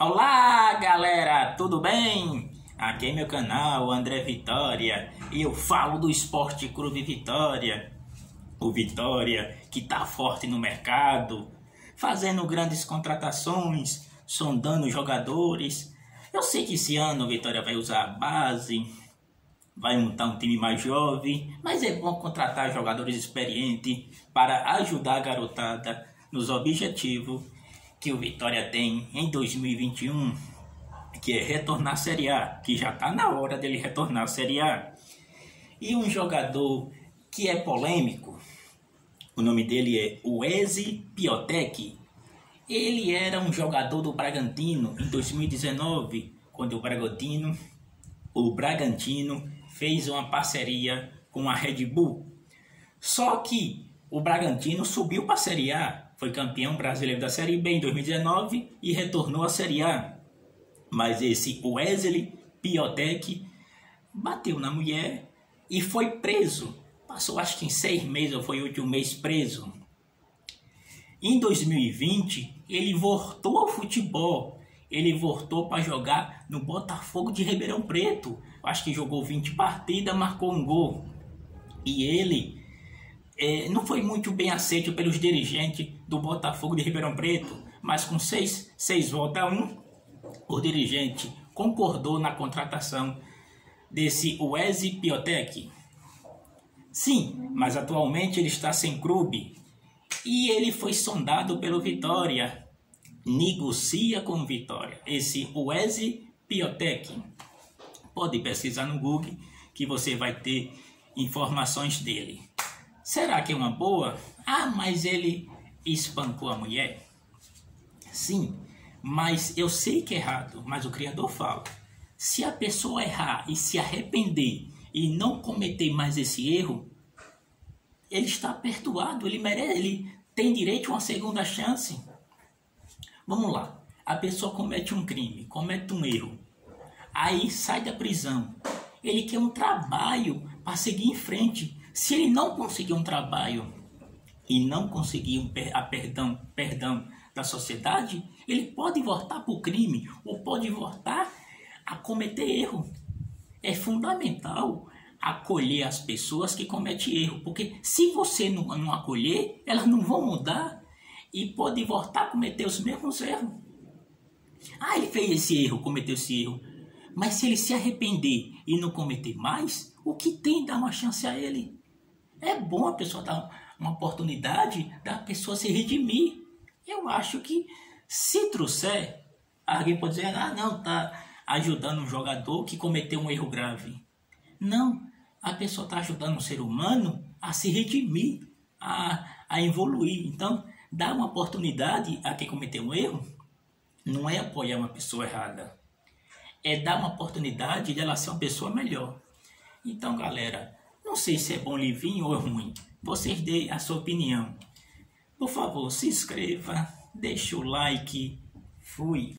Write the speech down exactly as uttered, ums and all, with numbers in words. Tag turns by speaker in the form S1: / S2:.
S1: Olá galera, tudo bem? Aqui é meu canal André Vitória e eu falo do Esporte Clube Vitória. O Vitória que tá forte no mercado, fazendo grandes contratações, sondando jogadores. Eu sei que esse ano o Vitória vai usar a base, vai montar um time mais jovem, mas é bom contratar jogadores experientes para ajudar a garotada nos objetivos que o Vitória tem em dois mil e vinte e um, que é retornar à Série A, que já está na hora dele retornar à Série A. E um jogador que é polêmico, o nome dele é Wesley Piotek. Ele era um jogador do Bragantino em dois mil e dezenove, quando o Bragantino, o Bragantino fez uma parceria com a Red Bull. Só que o Bragantino subiu para a Série A, foi campeão brasileiro da Série B em dois mil e dezenove e retornou à Série A. Mas esse Wesley Piotek bateu na mulher e foi preso. Passou acho que em seis meses, ou foi oito meses preso. Em dois mil e vinte, ele voltou ao futebol. Ele voltou para jogar no Botafogo de Ribeirão Preto. Acho que jogou vinte partidas, marcou um gol. E ele é, não foi muito bem aceito pelos dirigentes do Botafogo de Ribeirão Preto. Mas com seis, seis votos a um, o dirigente concordou na contratação desse Wesley Piotek. Sim, mas atualmente ele está sem clube. E ele foi sondado pelo Vitória. Negocia com o Vitória. Esse Wesley Piotek. Pode pesquisar no Google que você vai ter informações dele. Será que é uma boa? Ah, mas ele espancou a mulher. Sim, mas eu sei que é errado, mas o Criador fala. Se a pessoa errar e se arrepender e não cometer mais esse erro, ele está perdoado, ele merece, ele tem direito a uma segunda chance. Vamos lá, a pessoa comete um crime, comete um erro, aí sai da prisão, ele quer um trabalho para seguir em frente. Se ele não conseguir um trabalho e não conseguir um per a perdão, perdão da sociedade, ele pode voltar para o crime ou pode voltar a cometer erro. É fundamental acolher as pessoas que cometem erro, porque se você não, não acolher, elas não vão mudar e pode voltar a cometer os mesmos erros. Ah, ele fez esse erro, cometeu esse erro, mas se ele se arrepender e não cometer mais, o que tem dar uma chance a ele? É bom a pessoa dar uma oportunidade da pessoa se redimir. Eu acho que se trouxer, alguém pode dizer, ah não, tá ajudando um jogador que cometeu um erro grave. Não, a pessoa está ajudando um ser humano a se redimir, a, a evoluir. Então, dar uma oportunidade a quem cometeu um erro não é apoiar uma pessoa errada. É dar uma oportunidade de ela ser uma pessoa melhor. Então, galera, não sei se é bom livrinho ou ruim. Vocês deem a sua opinião. Por favor, se inscreva, deixe o like. Fui.